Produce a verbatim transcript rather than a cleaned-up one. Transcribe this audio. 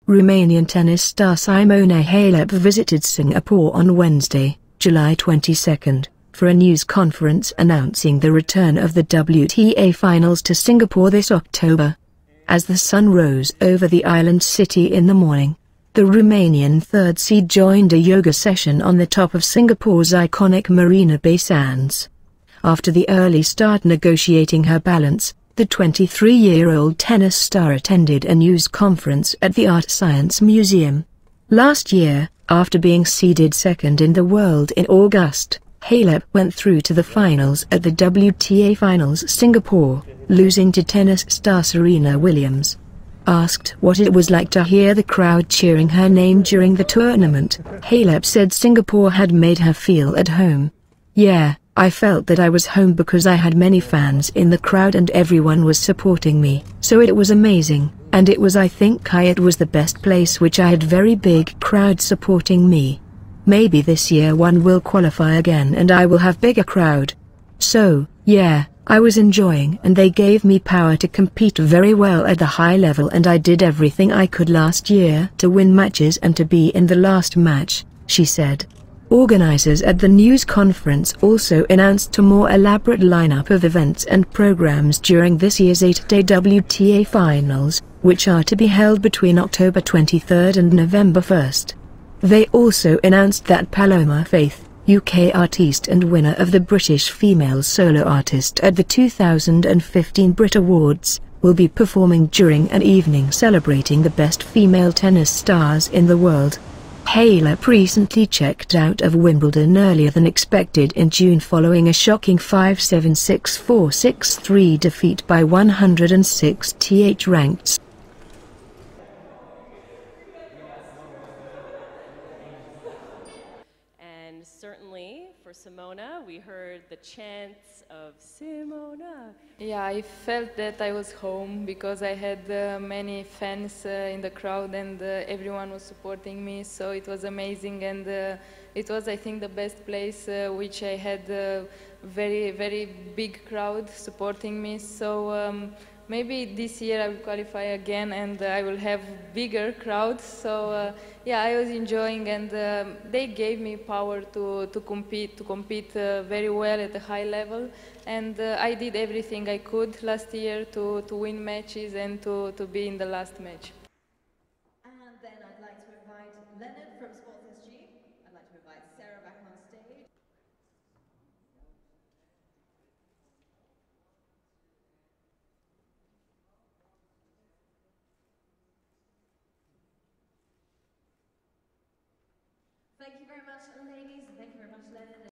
Romanian tennis star Simona Halep visited Singapore on Wednesday, July twenty-second, for a news conference announcing the return of the W T A finals to Singapore this October. As the sun rose over the island city in the morning, the Romanian third seed joined a yoga session on the top of Singapore's iconic Marina Bay Sands. After the early start negotiating her balance, the twenty-three-year-old tennis star attended a news conference at the Art Science Museum. Last year, after being seeded second in the world in August, Halep went through to the finals at the W T A Finals Singapore, losing to tennis star Serena Williams. Asked what it was like to hear the crowd cheering her name during the tournament, Halep said Singapore had made her feel at home. "Yeah, I felt that I was home because I had many fans in the crowd and everyone was supporting me, so it was amazing, and it was I think I it was the best place which I had very big crowd supporting me. Maybe this year one will qualify again and I will have bigger crowd. So, yeah, I was enjoying and they gave me power to compete very well at the high level and I did everything I could last year to win matches and to be in the last match," she said. Organizers at the news conference also announced a more elaborate lineup of events and programs during this year's eight-day W T A Finals, which are to be held between October twenty-third and November first. They also announced that Paloma Faith, U K artiste and winner of the British Female Solo Artist at the two thousand fifteen Brit Awards, will be performing during an evening celebrating the best female tennis stars in the world. Halep recently checked out of Wimbledon earlier than expected in June following a shocking five seven six four six three defeat by one hundred sixty-eight ranked. And certainly for Simona, we heard the chants of Simona. Yeah, I felt that I was home because I had uh, many fans uh, in the crowd and uh, everyone was supporting me, so it was amazing, and uh, it was, I think, the best place uh, which I had a very, very big crowd supporting me. So um, maybe this year I will qualify again and uh, I will have bigger crowd. So uh, yeah, I was enjoying, and uh, they gave me power to, to compete, to compete uh, very well at a high level. And uh, I did everything I could last year to, to win matches and to, to be in the last match. And then I'd like to invite Leonard from Sports S G. I'd like to invite Sarah back on stage. Thank you very much, ladies. Thank you very much, Leonard.